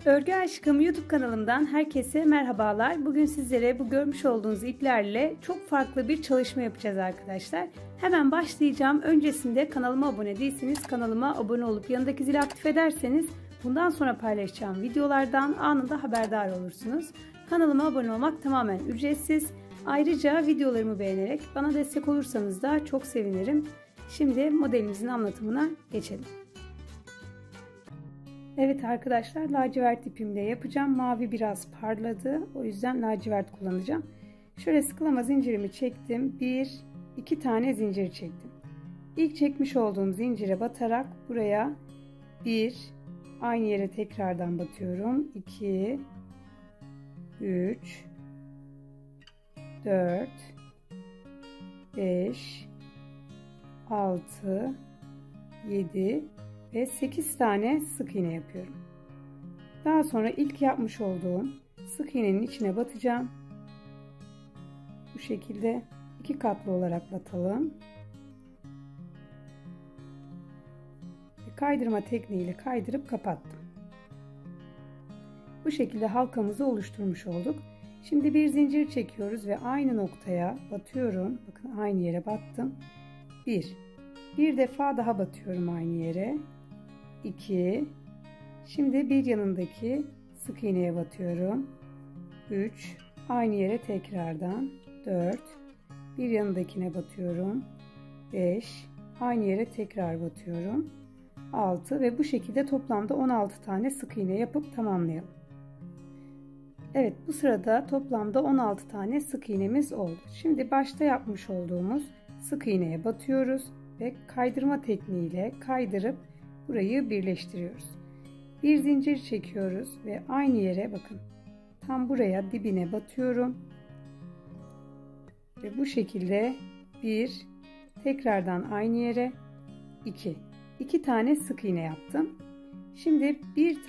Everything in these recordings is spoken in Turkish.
Örgü Aşkım YouTube kanalımdan herkese merhabalar. Bugün sizlere bu görmüş olduğunuz iplerle çok farklı bir çalışma yapacağız arkadaşlar. Hemen başlayacağım. Öncesinde kanalıma abone değilseniz kanalıma abone olup yanındaki zili aktif ederseniz bundan sonra paylaşacağım videolardan anında haberdar olursunuz. Kanalıma abone olmak tamamen ücretsiz. Ayrıca videolarımı beğenerek bana destek olursanız da çok sevinirim. Şimdi modelimizin anlatımına geçelim. Evet arkadaşlar, lacivert ipimle yapacağım. Mavi biraz parladı. O yüzden lacivert kullanacağım. Şöyle sıkılama zincirimi çektim. 2 tane zincir çektim. İlk çekmiş olduğum zincire batarak buraya 1, aynı yere tekrardan batıyorum. 2, 3, 4, 5, 6, 7 ve 8 tane sık iğne yapıyorum. Daha sonra ilk yapmış olduğum sık iğnenin içine batacağım. Bu şekilde 2 katlı olarak batalım. Ve kaydırma tekniğiyle kaydırıp kapattım. Bu şekilde halkamızı oluşturmuş olduk. Şimdi bir zincir çekiyoruz ve aynı noktaya batıyorum. Bakın aynı yere battım. Bir defa daha batıyorum aynı yere. 2. Şimdi bir yanındaki sık iğneye batıyorum. 3. Aynı yere tekrardan. 4. Bir yanındakine batıyorum. 5. Aynı yere tekrar batıyorum. 6 ve bu şekilde toplamda 16 tane sık iğne yapıp tamamlayalım. Evet, bu sırada toplamda 16 tane sık iğnemiz oldu. Şimdi başta yapmış olduğumuz sık iğneye batıyoruz ve kaydırma tekniğiyle kaydırıp burayı birleştiriyoruz. Bir zincir çekiyoruz ve aynı yere bakın. Tam buraya dibine batıyorum. Ve bu şekilde tekrardan aynı yere 2 tane sık iğne yaptım. Şimdi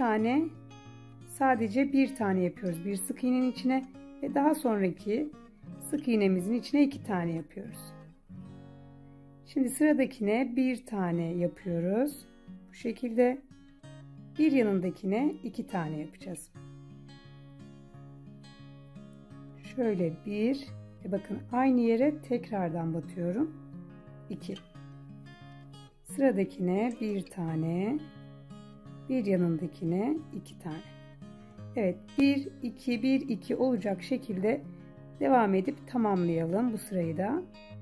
sadece bir tane yapıyoruz bir sık iğnenin içine ve daha sonraki sık iğnemizin içine 2 tane yapıyoruz. Şimdi sıradakine bir tane yapıyoruz. Bu şekilde bir yanındakine 2 tane yapacağız. Şöyle ve bakın aynı yere tekrardan batıyorum. 2. Sıradakine bir tane, bir yanındakine 2 tane. Evet, 1 2 olacak şekilde devam edip tamamlayalım bu sırayı da.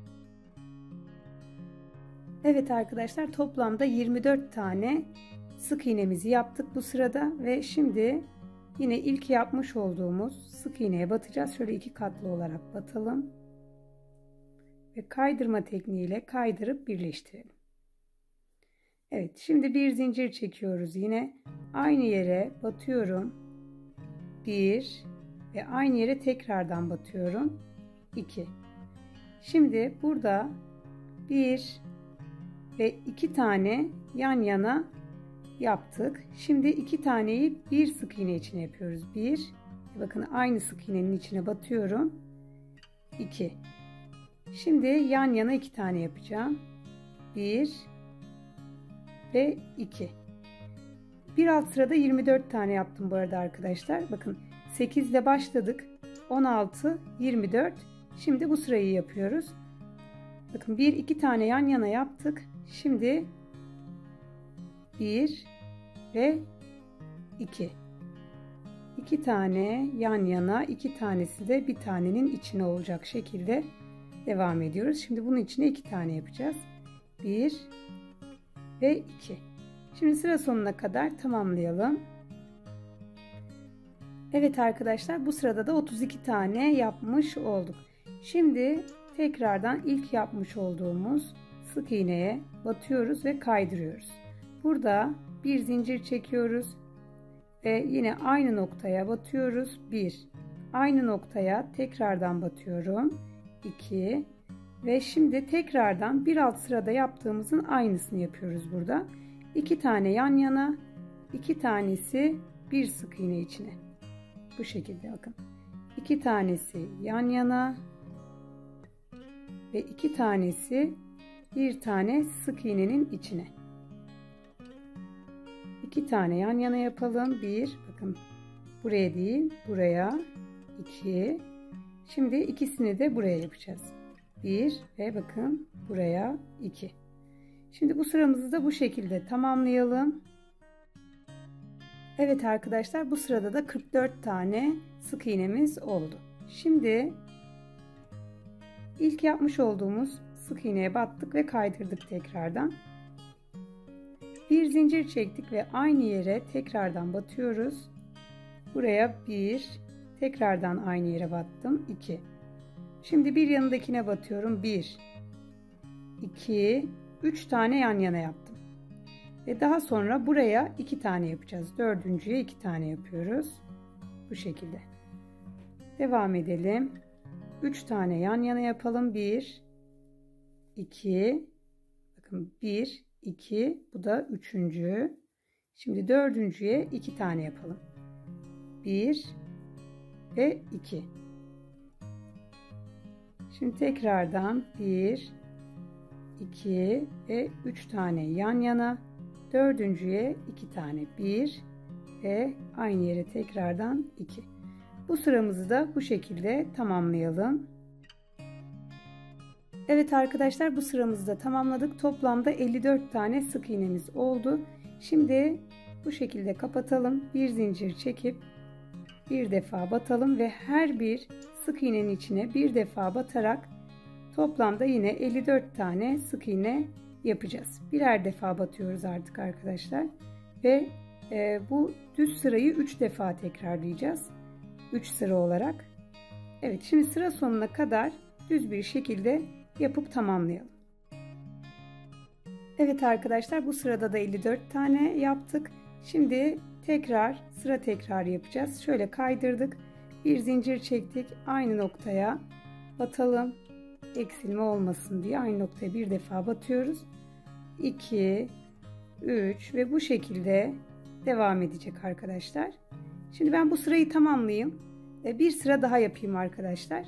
Evet arkadaşlar, toplamda 24 tane sık iğnemizi yaptık bu sırada ve şimdi yine ilk yapmış olduğumuz sık iğneye batacağız. Şöyle 2 katlı olarak batalım ve kaydırma tekniğiyle kaydırıp birleştirelim. Evet, şimdi bir zincir çekiyoruz, yine aynı yere batıyorum. 1 ve aynı yere tekrardan batıyorum. 2. Şimdi burada 1 ve 2 tane yan yana yaptık. Şimdi 2 taneyi bir sık iğne içine yapıyoruz. Bakın aynı sık iğnenin içine batıyorum. 2. Şimdi yan yana 2 tane yapacağım. 1 ve 2. Bir alt sırada 24 tane yaptım bu arada arkadaşlar. Bakın 8 ile başladık. 16, 24. Şimdi bu sırayı yapıyoruz. Bakın 2 tane yan yana yaptık. Şimdi 1 ve 2 tane yan yana, 2 tanesi de bir tanenin içine olacak şekilde devam ediyoruz. Şimdi bunun içine 2 tane yapacağız. 1 ve 2. Şimdi sıra sonuna kadar tamamlayalım. Evet arkadaşlar, bu sırada da 32 tane yapmış olduk. Şimdi tekrardan ilk yapmış olduğumuz sık iğneye batıyoruz ve kaydırıyoruz. Burada bir zincir çekiyoruz ve yine aynı noktaya batıyoruz. 1. Aynı noktaya tekrardan batıyorum. 2. Ve şimdi tekrardan bir alt sırada yaptığımızın aynısını yapıyoruz burada. 2 tane yan yana, 2 tanesi bir sık iğne içine. Bu şekilde bakın. 2 tanesi yan yana ve 2 tanesi bir tane sık iğnenin içine. 2 tane yan yana yapalım. Bakın buraya değil, buraya 2. Şimdi ikisini de buraya yapacağız. 1 ve bakın buraya 2. Şimdi bu sıramızı da bu şekilde tamamlayalım. Evet arkadaşlar, bu sırada da 44 tane sık iğnemiz oldu. Şimdi ilk yapmış olduğumuz sık iğneye battık ve kaydırdık tekrardan. Bir zincir çektik ve aynı yere tekrardan batıyoruz. Buraya 1, tekrardan aynı yere battım, 2. Şimdi bir yanındakine batıyorum, 1, 2, 3 tane yan yana yaptım. Ve daha sonra buraya 2 tane yapacağız. Dördüncüye 2 tane yapıyoruz. Bu şekilde. Devam edelim. 3 tane yan yana yapalım. 1, 2, bakın 1, 2, bu da üçüncü. Şimdi dördüncüye 2 tane yapalım. 1 ve 2. Şimdi tekrardan 1, 2 ve 3 tane yan yana. Dördüncüye 2 tane, 1 ve aynı yere tekrardan 2. Bu sıramızı da bu şekilde tamamlayalım. Evet arkadaşlar, bu sıramızı da tamamladık. Toplamda 54 tane sık iğnemiz oldu. Şimdi bu şekilde kapatalım. Bir zincir çekip bir defa batalım ve her bir sık iğnenin içine bir defa batarak toplamda yine 54 tane sık iğne yapacağız. Birer defa batıyoruz artık arkadaşlar. Ve bu düz sırayı 3 defa tekrarlayacağız. 3 sıra olarak. Evet, şimdi sıra sonuna kadar düz bir şekilde yapıp tamamlayalım. Evet arkadaşlar, bu sırada da 54 tane yaptık. Şimdi tekrar sıra tekrarı yapacağız. Şöyle kaydırdık. Bir zincir çektik. Aynı noktaya batalım. Eksilme olmasın diye aynı noktaya bir defa batıyoruz. 2, 3 ve bu şekilde devam edecek arkadaşlar. Şimdi ben bu sırayı tamamlayayım. Bir sıra daha yapayım arkadaşlar.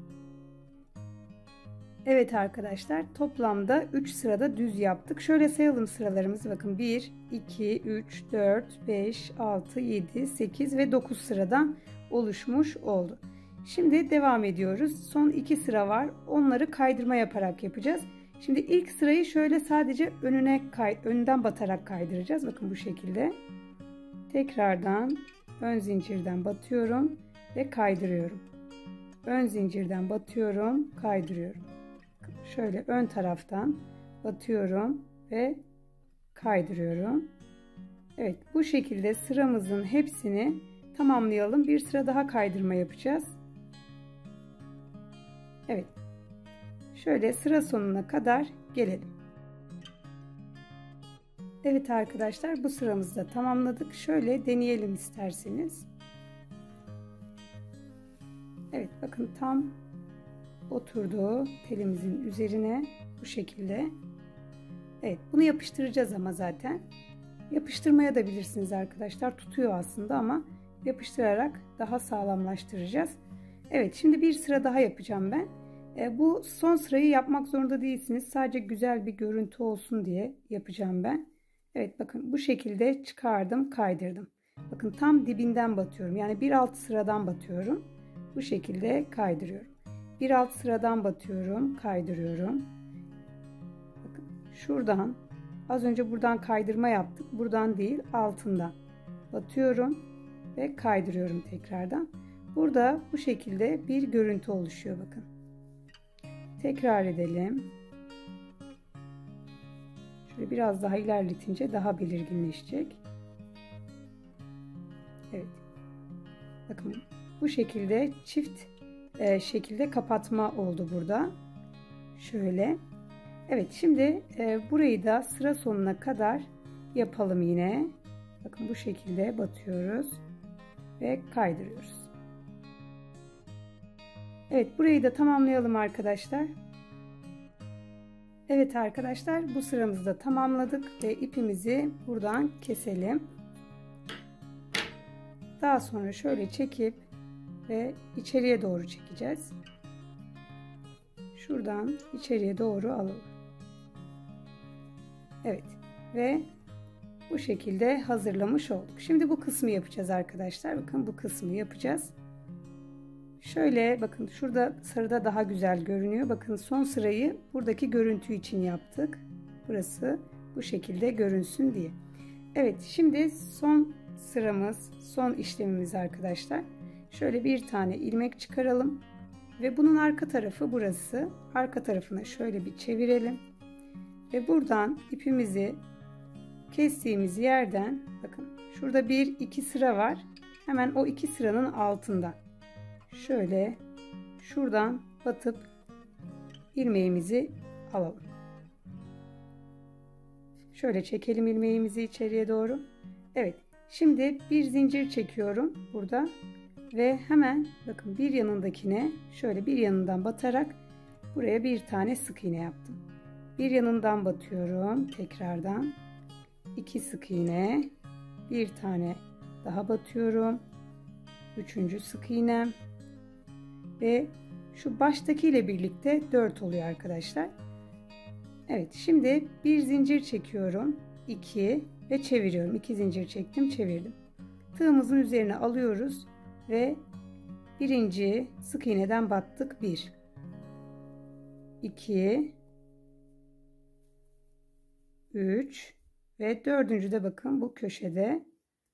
Evet arkadaşlar, toplamda 3 sırada düz yaptık. Şöyle sayalım sıralarımızı. Bakın 1, 2, 3, 4, 5, 6, 7, 8 ve 9 sıradan oluşmuş oldu. Şimdi devam ediyoruz. Son 2 sıra var. Onları kaydırma yaparak yapacağız. Şimdi ilk sırayı şöyle sadece önden batarak kaydıracağız. Bakın bu şekilde. Tekrardan ön zincirden batıyorum ve kaydırıyorum. Ön zincirden batıyorum, kaydırıyorum. Şöyle ön taraftan batıyorum ve kaydırıyorum. Evet, bu şekilde sıramızın hepsini tamamlayalım. Bir sıra daha kaydırma yapacağız. Evet. Şöyle sıra sonuna kadar gelelim. Evet arkadaşlar, bu sıramızı da tamamladık. Şöyle deneyelim isterseniz. Evet, bakın tam oturdu telimizin üzerine bu şekilde. Evet, bunu yapıştıracağız ama zaten. Yapıştırmaya da bilirsiniz arkadaşlar. Tutuyor aslında ama yapıştırarak daha sağlamlaştıracağız. Evet, şimdi bir sıra daha yapacağım ben. Bu son sırayı yapmak zorunda değilsiniz. Sadece güzel bir görüntü olsun diye yapacağım ben. Evet, bakın bu şekilde çıkardım, kaydırdım. Bakın tam dibinden batıyorum. Yani bir alt sıradan batıyorum. Bu şekilde kaydırıyorum. Bir alt sıradan batıyorum, kaydırıyorum. Bakın şuradan, az önce buradan kaydırma yaptık. Buradan değil, altından batıyorum ve kaydırıyorum tekrardan. Burada bu şekilde bir görüntü oluşuyor bakın. Tekrar edelim. Şöyle biraz daha ilerletince daha belirginleşecek. Evet. Bakın bu şekilde çift şekilde kapatma oldu burada. Şöyle. Evet, şimdi burayı da sıra sonuna kadar yapalım yine. Bakın bu şekilde batıyoruz ve kaydırıyoruz. Evet, burayı da tamamlayalım arkadaşlar. Evet arkadaşlar, bu sıramızı da tamamladık ve ipimizi buradan keselim. Daha sonra şöyle çekip ve içeriye doğru çekeceğiz. Şuradan içeriye doğru alalım. Evet ve bu şekilde hazırlamış olduk. Şimdi bu kısmı yapacağız arkadaşlar. Bakın bu kısmı yapacağız. Şöyle bakın, şurada sarıda daha güzel görünüyor. Bakın son sırayı buradaki görüntü için yaptık. Burası bu şekilde görünsün diye. Evet, şimdi son sıramız, son işlemimiz arkadaşlar. Şöyle bir tane ilmek çıkaralım ve bunun arka tarafı burası. Arka tarafına şöyle bir çevirelim ve buradan ipimizi kestiğimiz yerden, bakın şurada bir iki sıra var. Hemen o iki sıranın altında şöyle şuradan batıp ilmeğimizi alalım. Şöyle çekelim ilmeğimizi içeriye doğru. Evet, şimdi bir zincir çekiyorum burada ve hemen bakın bir yanındakine şöyle bir yanından batarak buraya bir tane sık iğne yaptım. Bir yanından batıyorum tekrardan, 2 sık iğne, bir tane daha batıyorum, 3. sık iğnem ve şu baştaki ile birlikte 4 oluyor arkadaşlar. Evet, şimdi bir zincir çekiyorum, 2 ve çeviriyorum. 2 zincir çektim, çevirdim. Tığımızın üzerine alıyoruz ve birinci sık iğneden battık. 1 2 3 ve dördüncü de bakın bu köşede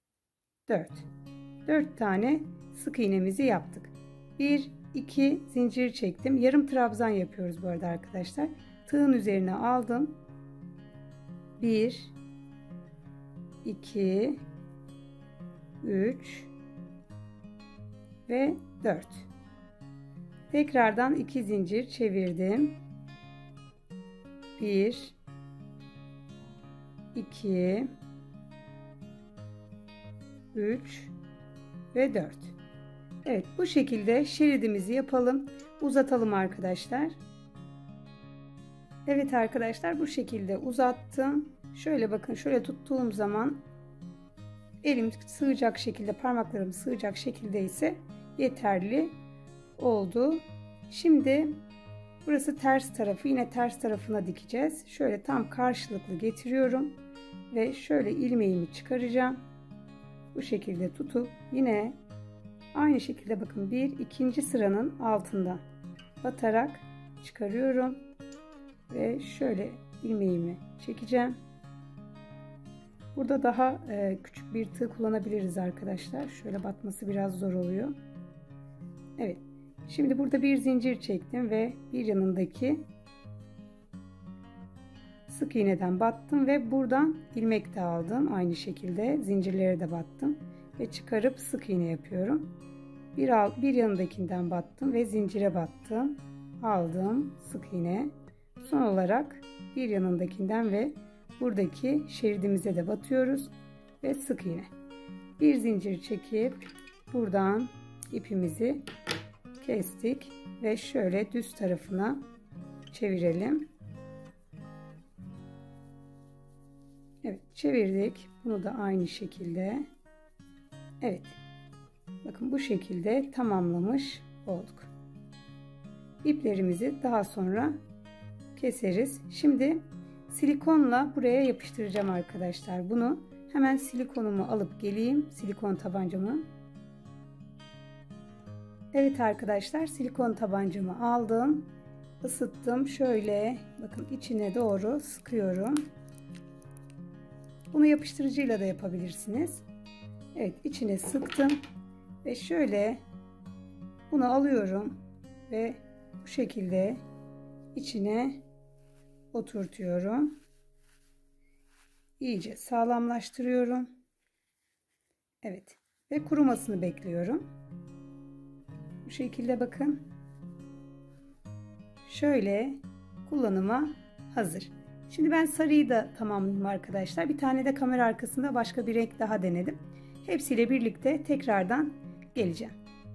4 tane sık iğnemizi yaptık. 1 2 zincir çektim. Yarım trabzan yapıyoruz bu arada arkadaşlar. Tığın üzerine aldım. 1 2 3 ve 4. Tekrardan 2 zincir çevirdim. 1 2 3 ve 4. Evet, bu şekilde şeridimizi yapalım. Uzatalım arkadaşlar. Evet arkadaşlar, bu şekilde uzattım. Şöyle bakın, şöyle tuttuğum zaman elim sığacak şekilde, parmaklarım sığacak şekilde ise yeterli oldu. Şimdi burası ters tarafı, yine ters tarafına dikeceğiz. Şöyle tam karşılıklı getiriyorum ve şöyle ilmeğimi çıkaracağım. Bu şekilde tutup yine aynı şekilde bakın ikinci sıranın altından batarak çıkarıyorum ve şöyle ilmeğimi çekeceğim. Burada daha küçük bir tığ kullanabiliriz arkadaşlar. Şöyle batması biraz zor oluyor. Evet. Şimdi burada bir zincir çektim ve bir yanındaki sık iğneden battım ve buradan ilmek de aldım. Aynı şekilde zincirlere de battım ve çıkarıp sık iğne yapıyorum. Bir yanındakinden battım ve zincire battım. Aldım sık iğne. Son olarak bir yanındakinden ve buradaki şeridimize de batıyoruz ve sık iğne. Bir zincir çekip buradan ipimizi kestik ve şöyle düz tarafına çevirelim. Evet, çevirdik. Bunu da aynı şekilde. Evet. Bakın bu şekilde tamamlamış olduk. İplerimizi daha sonra keseriz. Şimdi silikonla buraya yapıştıracağım arkadaşlar. Bunu hemen silikonumu alıp geleyim. Silikon tabancamı. Evet arkadaşlar, silikon tabancamı aldım. Isıttım. Şöyle bakın içine doğru sıkıyorum. Bunu yapıştırıcıyla da yapabilirsiniz. Evet, içine sıktım ve şöyle bunu alıyorum ve bu şekilde içine oturtuyorum. İyice sağlamlaştırıyorum. Evet, ve kurumasını bekliyorum. Bu şekilde bakın. Şöyle kullanıma hazır. Şimdi ben sarıyı da tamamladım arkadaşlar. Bir tane de kamera arkasında başka bir renk daha denedim. Hepsiyle birlikte tekrardan geleceğim.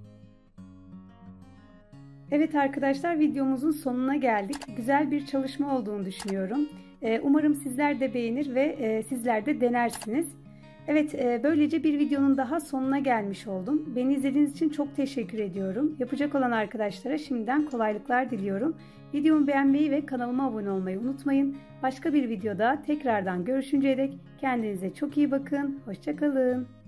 Evet arkadaşlar, videomuzun sonuna geldik. Güzel bir çalışma olduğunu düşünüyorum. Umarım sizler de beğenir ve sizler de denersiniz. Evet, böylece bir videonun daha sonuna gelmiş oldum. Beni izlediğiniz için çok teşekkür ediyorum. Yapacak olan arkadaşlara şimdiden kolaylıklar diliyorum. Videomu beğenmeyi ve kanalıma abone olmayı unutmayın. Başka bir videoda tekrardan görüşünceye dek kendinize çok iyi bakın. Hoşça kalın.